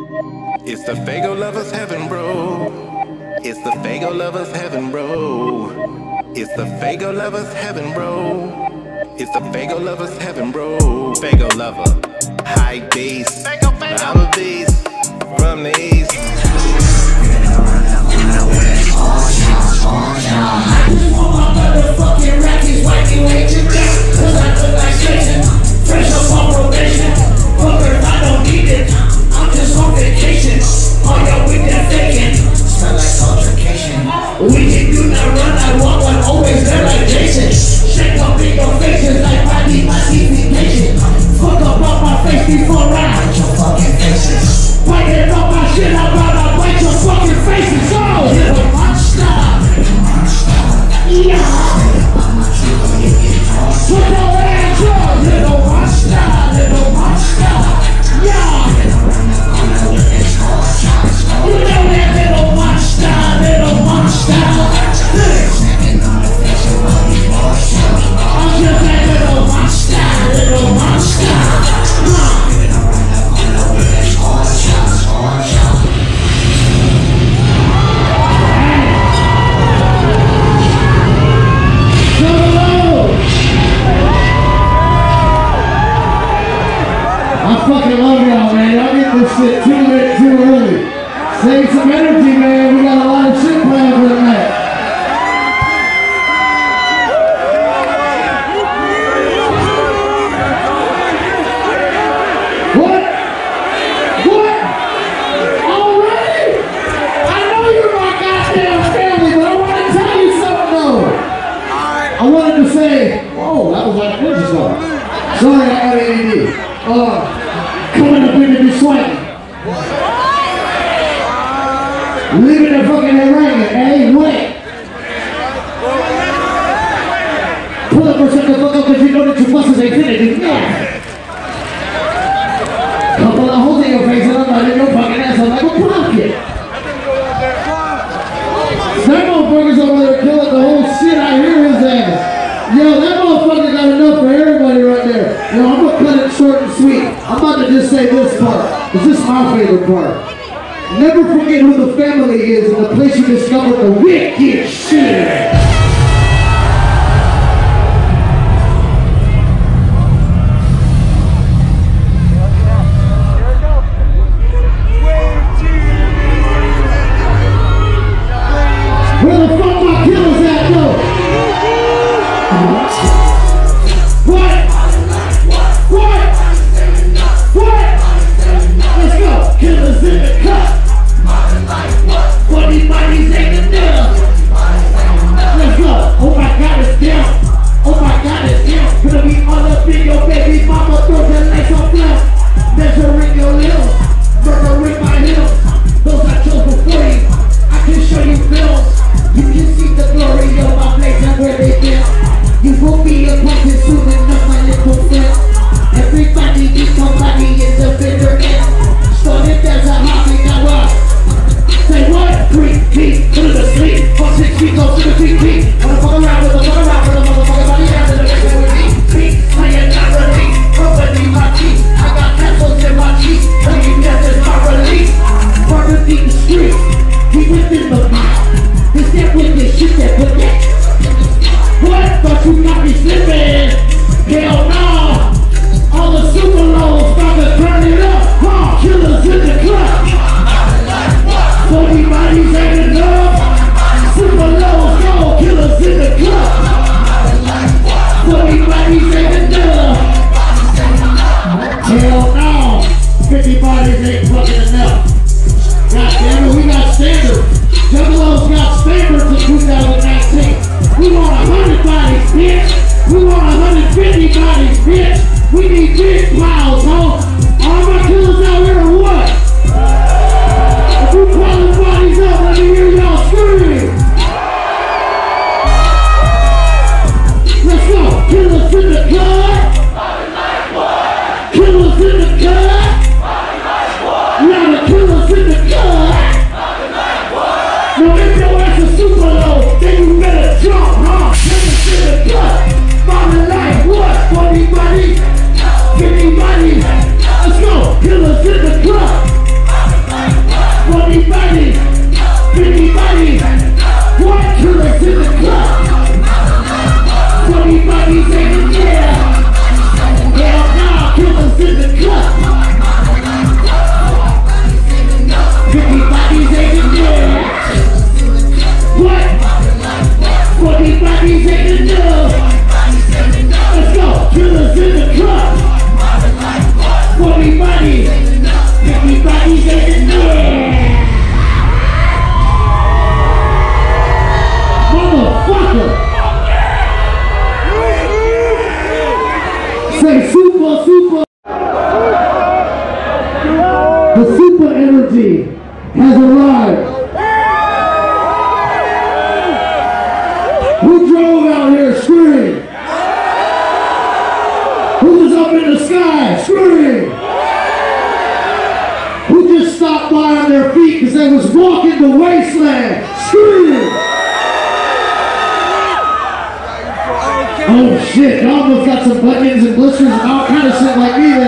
It's the Faygoluvers heaven, bro. It's the Faygoluvers heaven, bro. It's the Faygoluvers heaven, bro. It's the Faygoluvers heaven, bro. Faygo-lover, high beast. I'm a beast from the east. I just want my motherfucking rackets wipe you hate your dick, cause I look like Satan, fresh up on probation. Fuckers, I don't need it, I'm just on vacation. All y'all with that faking, smell like altercation. We can do not run, I walk, I'm always there like Jason. Shake up in your faces like I need my TV patient. Fuck up off my face before I bite your fucking faces. Biting off my shit, I'm about to bite your fucking faces. Oh, little monster. Yeah. Put your hands up, little monster, little monster. Yeah. You know that little monster, little monster. I'm just that little monster, little monster. I fucking love y'all, man. Y'all get this shit too late, too early. Save some energy, man. We got a lot of shit planned for tonight. What? What? Already? I know you're my goddamn family, but I want to tell you something, though. I wanted to say, whoa, that was like a Ninja song. Sorry, I got ADD. Coming up in to be swanky. Leaving the fucking head ringing, hey, wait. Pull up or shut the fuck up because you know that your buses ain't finished, yeah. Couple of holes in your face and I'm not in your fucking ass, I'm like a pocket. That motherfucker's over there killing the whole shit, I hear his ass. Yo, that motherfucker got enough for everybody right there. Yo, I'm gonna cut it short and sweet. I'm about to just say this part. It's just my favorite part. Never forget who the family is and the place you discovered the wicked shit. Where the fuck my killers at, though? What? Let's go. Killers in the cut. What these bodies ain't enough. Let's go. Oh my God, it's down. Oh my God, it's down. Gonna be all up in your baby mama. Throw that legs on down. Measuring your limbs. Murdering my hills. Those I chose before you. I can show you films. You can see the glory of my place and where they been. You will be a pumpkin soon enough, my little friend. Everybody needs somebody in the bitter end. Started as a hobby, now what? Say what? 3 feet, put it to sleep. 4, 6 feet, go 17 feet. Wanna fuck around with a motherfucker body down to the next one with me. Feet, playing not release. Company my teeth. I got castles in my teeth. Playing death is my release. Burger deep the street. He within the mouth. Is that wicked shit that put that? What? Thought you got me slipping? Hell no! All the super lows about to turn it up. Huh? Killers in the club. 40 bodies ain't enough. Super lows, go. Killers in the club. 40 bodies ain't enough. Hell no! 50 bodies ain't fucking enough. God damn it, we got standards. Juggalos got standards in 2019. We want 100 bodies, bitch. We want 150 bodies, bitch. We need big piles, huh? All my killers out here or what? If you calling bodies up, let me hear y'all scream. Let's go. Killers in the cut. Killers in the cut. Now the killers in the cut. Now if your ass is super low, then you better jump, huh? Killers in the cut. Falling like what? 40 bodies, 50 bodies. Let's go. Killers in the club. The SOOPA energy has arrived. Who drove out here? Scream. Who was up in the sky? Scream. Who just stopped by on their feet because they was walking the wasteland? Scream. Oh shit, y'all almost got some bunions and blisters and all kind of shit like me there.